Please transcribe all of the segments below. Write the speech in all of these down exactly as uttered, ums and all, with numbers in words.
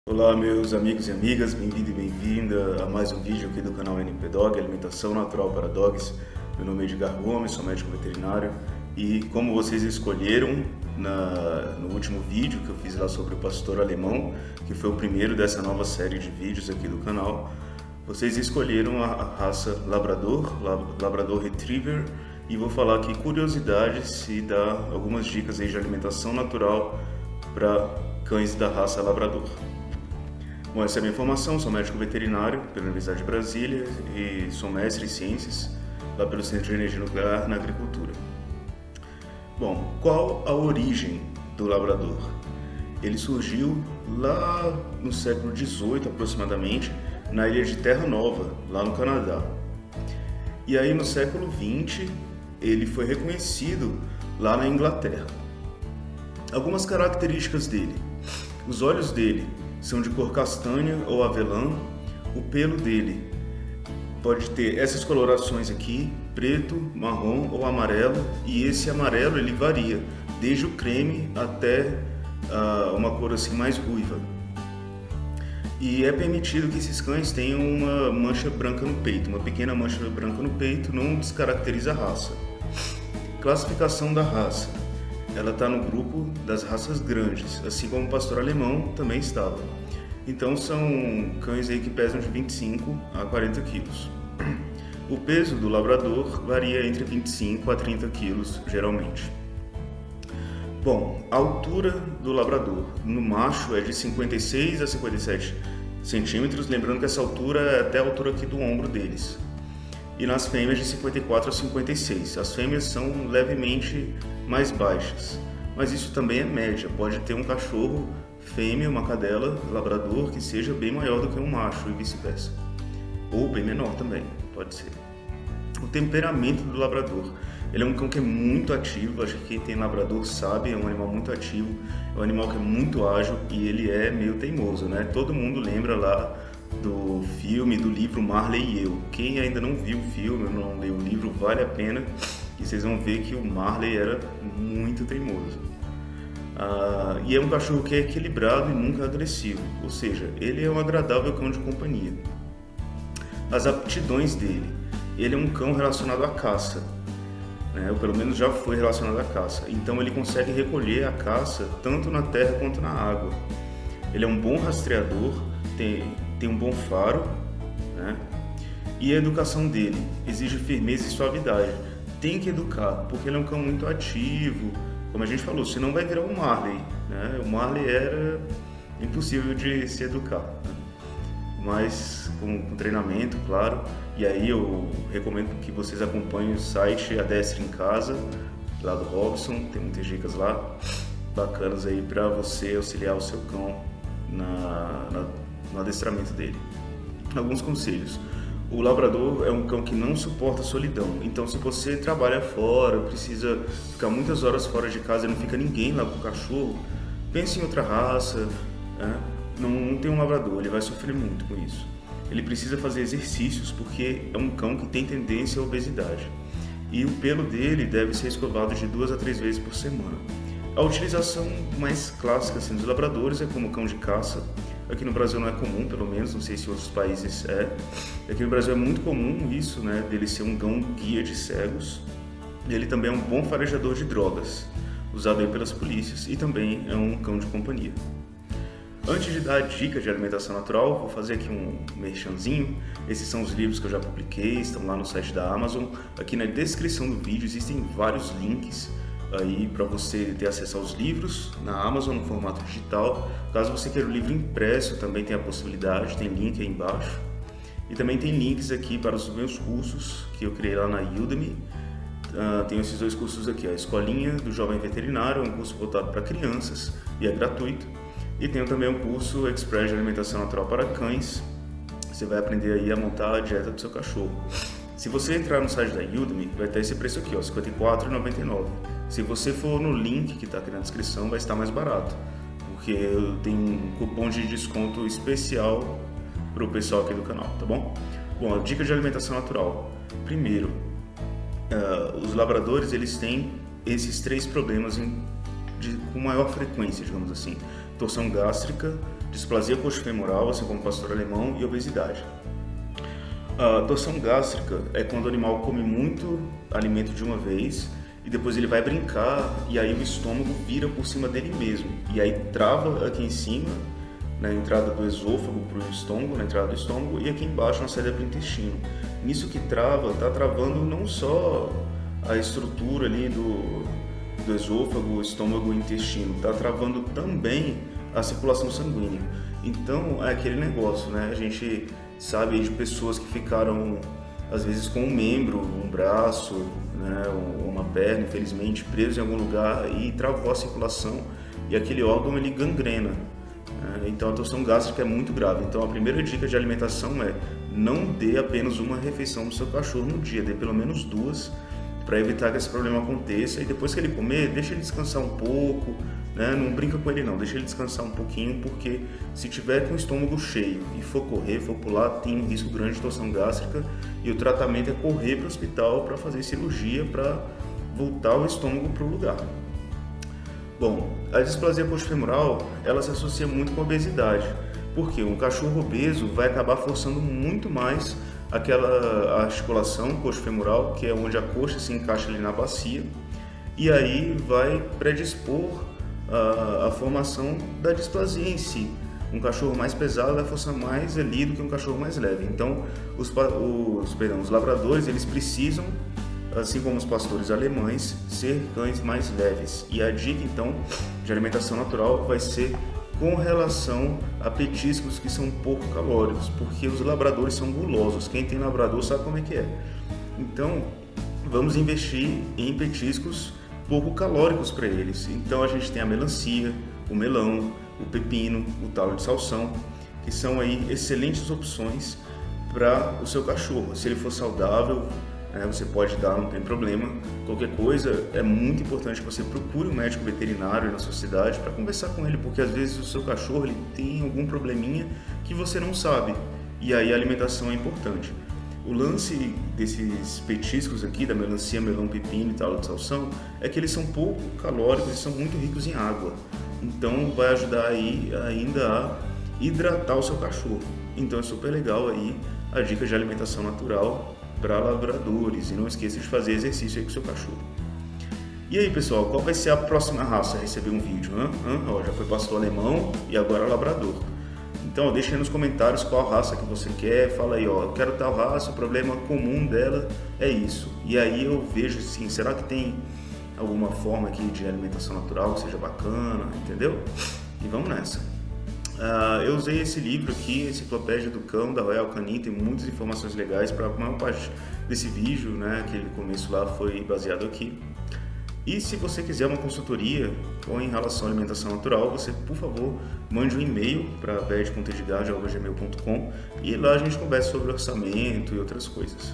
Olá meus amigos e amigas, bem-vindo e bem-vinda a mais um vídeo aqui do canal N P Dog, Alimentação Natural para Dogs. Meu nome é Edgar Gomes, sou médico veterinário e como vocês escolheram na, no último vídeo que eu fiz lá sobre o pastor alemão, que foi o primeiro dessa nova série de vídeos aqui do canal, vocês escolheram a, a raça Labrador, Labrador Retriever, e vou falar aqui curiosidades e dar algumas dicas aí de alimentação natural para cães da raça Labrador. Bom, essa é a minha formação, sou médico veterinário pela Universidade de Brasília e sou mestre em ciências lá pelo Centro de Energia Nuclear na Agricultura. Bom, qual a origem do Labrador? Ele surgiu lá no século dezoito aproximadamente, na ilha de Terra Nova, lá no Canadá. E aí no século vinte ele foi reconhecido lá na Inglaterra. Algumas características dele: os olhos dele são de cor castanha ou avelã, o pelo dele pode ter essas colorações aqui, preto, marrom ou amarelo, e esse amarelo ele varia, desde o creme até uh, uma cor assim mais ruiva. E é permitido que esses cães tenham uma mancha branca no peito, uma pequena mancha branca no peito não descaracteriza a raça. Classificação da raça: ela está no grupo das raças grandes, assim como o pastor alemão também estava. Então são cães aí que pesam de vinte e cinco a quarenta quilos. O peso do labrador varia entre vinte e cinco a trinta quilos, geralmente. Bom, a altura do labrador no macho é de cinquenta e seis a cinquenta e sete centímetros, lembrando que essa altura é até a altura aqui do ombro deles. E nas fêmeas de cinquenta e quatro a cinquenta e seis. As fêmeas são levemente mais baixas, mas isso também é média. Pode ter um cachorro fêmea, uma cadela labrador, que seja bem maior do que um macho e vice-versa, ou bem menor também, pode ser. O temperamento do labrador: ele é um cão que é muito ativo, acho que quem tem labrador sabe, é um animal muito ativo, é um animal que é muito ágil e ele é meio teimoso, né? Todo mundo lembra lá do filme, do livro Marley e Eu. Quem ainda não viu o filme, não leu o livro, vale a pena, e vocês vão ver que o Marley era muito teimoso. Ah, e é um cachorro que é equilibrado e nunca agressivo, ou seja, ele é um agradável cão de companhia. As aptidões dele: ele é um cão relacionado à caça, né? Ou pelo menos já foi relacionado à caça, então ele consegue recolher a caça tanto na terra quanto na água. Ele é um bom rastreador, tem, tem um bom faro, né? E a educação dele exige firmeza e suavidade. Tem que educar, porque ele é um cão muito ativo, como a gente falou, senão vai virar um Marley, né? O Marley era impossível de se educar, né? Mas com, com treinamento, claro. E aí eu recomendo que vocês acompanhem o site Adestre em Casa, lá do Robson, tem muitas dicas lá bacanas aí para você auxiliar o seu cão na, na, no adestramento dele. Alguns conselhos: o labrador é um cão que não suporta solidão, então se você trabalha fora, precisa ficar muitas horas fora de casa e não fica ninguém lá com o cachorro, pense em outra raça, né? Não, não tem um labrador, ele vai sofrer muito com isso. Ele precisa fazer exercícios porque é um cão que tem tendência à obesidade. E o pelo dele deve ser escovado de duas a três vezes por semana. A utilização mais clássica assim, dos labradores é como cão de caça. Aqui no Brasil não é comum, pelo menos, não sei se em outros países é. Aqui no Brasil é muito comum isso, né, dele ser um cão guia de cegos. Ele também é um bom farejador de drogas, usado aí pelas polícias, e também é um cão de companhia. Antes de dar a dica de alimentação natural, vou fazer aqui um merchanzinho. Esses são os livros que eu já publiquei, estão lá no site da Amazon. Aqui na descrição do vídeo existem vários links aí para você ter acesso aos livros na Amazon no formato digital. Caso você queira o livro impresso, também tem a possibilidade, tem link aí embaixo. E também tem links aqui para os meus cursos que eu criei lá na Udemy. Uh, tenho esses dois cursos aqui: a Escolinha do Jovem Veterinário, um curso voltado para crianças e é gratuito. E tenho também um curso Express de Alimentação Natural para Cães. Você vai aprender aí a montar a dieta do seu cachorro. Se você entrar no site da Udemy, vai ter esse preço aqui, ó, cinquenta e quatro reais e noventa e nove centavos. Se você for no link que está aqui na descrição, vai estar mais barato, porque eu tenho um cupom de desconto especial para o pessoal aqui do canal, tá bom? Bom, a dica de alimentação natural. Primeiro, uh, os labradores eles têm esses três problemas em, de, com maior frequência, digamos assim: torção gástrica, displasia coxofemoral, assim como pastor alemão, e obesidade. A torção gástrica é quando o animal come muito alimento de uma vez e depois ele vai brincar e aí o estômago vira por cima dele mesmo. E aí trava aqui em cima, na entrada do esôfago para o estômago, na entrada do estômago, e aqui embaixo na saída para o intestino. Nisso que trava, está travando não só a estrutura ali do, do esôfago, estômago e intestino, está travando também a circulação sanguínea. Então é aquele negócio, né? A gente sabe de pessoas que ficaram às vezes com um membro, um braço, né, ou uma perna, infelizmente, preso em algum lugar e travou a circulação e aquele órgão ele gangrena. Né? Então a torção gástrica é muito grave. Então a primeira dica de alimentação é não dê apenas uma refeição para o seu cachorro no dia, dê pelo menos duas para evitar que esse problema aconteça e depois que ele comer, deixa ele descansar um pouco, né? Não brinca com ele não, deixa ele descansar um pouquinho, porque se tiver com o estômago cheio e for correr, for pular, tem um risco grande de torção gástrica e o tratamento é correr para o hospital para fazer cirurgia para voltar o estômago para o lugar. Bom, a displasia coxofemoral, ela se associa muito com a obesidade, porque um cachorro obeso vai acabar forçando muito mais aquela articulação coxofemoral, que é onde a coxa se encaixa ali na bacia, e aí vai predispor a, a formação da displasia em si. Um cachorro mais pesado vai forçar mais ali do que um cachorro mais leve. Então, os, os, perdão, os labradores, eles precisam, assim como os pastores alemães, ser cães mais leves. E a dica, então, de alimentação natural vai ser com relação a petiscos que são pouco calóricos, porque os labradores são gulosos. Quem tem labrador sabe como é que é. Então, vamos investir em petiscos pouco calóricos para eles. Então, a gente tem a melancia, o melão, o pepino, o talo de salsão, que são aí excelentes opções para o seu cachorro. Se ele for saudável, né, você pode dar, não tem problema. Qualquer coisa, é muito importante que você procure um médico veterinário na sua cidade para conversar com ele, porque às vezes o seu cachorro ele tem algum probleminha que você não sabe, e aí a alimentação é importante. O lance desses petiscos aqui, da melancia, melão, pepino e talo de salsão, é que eles são pouco calóricos e são muito ricos em água. Então vai ajudar aí ainda a hidratar o seu cachorro. Então é super legal aí a dica de alimentação natural para labradores, e não esqueça de fazer exercício aí com o seu cachorro. E aí pessoal, qual vai ser a próxima raça a receber um vídeo? Hã? Hã? Ó, já foi pastor alemão e agora labrador. Então deixa aí nos comentários qual raça que você quer, fala aí, ó, quero tal raça, o problema comum dela é isso. E aí eu vejo assim, será que tem alguma forma aqui de alimentação natural que seja bacana, entendeu? E vamos nessa. Uh, eu usei esse livro aqui, Enciclopédia do Cão, da Royal Canin, tem muitas informações legais para a maior parte desse vídeo, né? Aquele começo lá foi baseado aqui. E se você quiser uma consultoria com em relação à alimentação natural, você, por favor, mande um e-mail para vet ponto edgard arroba gmail ponto com e lá a gente conversa sobre orçamento e outras coisas.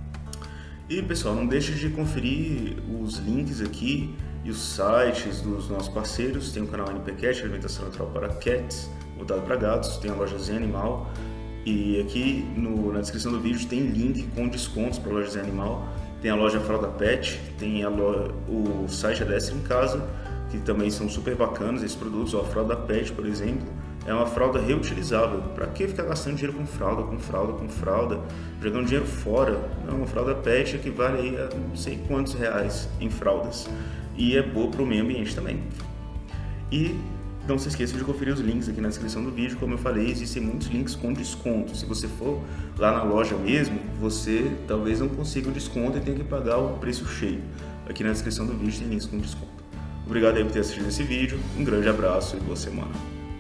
E pessoal, não deixe de conferir os links aqui e os sites dos nossos parceiros. Tem o canal N P Cat, Alimentação Natural para Cats, voltado para gatos, tem a loja Zen Animal, e aqui no, na descrição do vídeo tem link com descontos para a loja Zen Animal. Tem a loja Fralda Pet, tem a loja, o site Adestra em Casa, que também são super bacanas esses produtos. Ó, a Fralda Pet, por exemplo, é uma fralda reutilizável. Para que ficar gastando dinheiro com fralda, com fralda, com fralda, jogando dinheiro fora? Não, uma Fralda Pet equivale aí a não sei quantos reais em fraldas, e é boa para o meio ambiente também. E não se esqueça de conferir os links aqui na descrição do vídeo. Como eu falei, existem muitos links com desconto. Se você for lá na loja mesmo, você talvez não consiga o desconto e tenha que pagar o preço cheio. Aqui na descrição do vídeo tem links com desconto. Obrigado aí por ter assistido esse vídeo, um grande abraço e boa semana.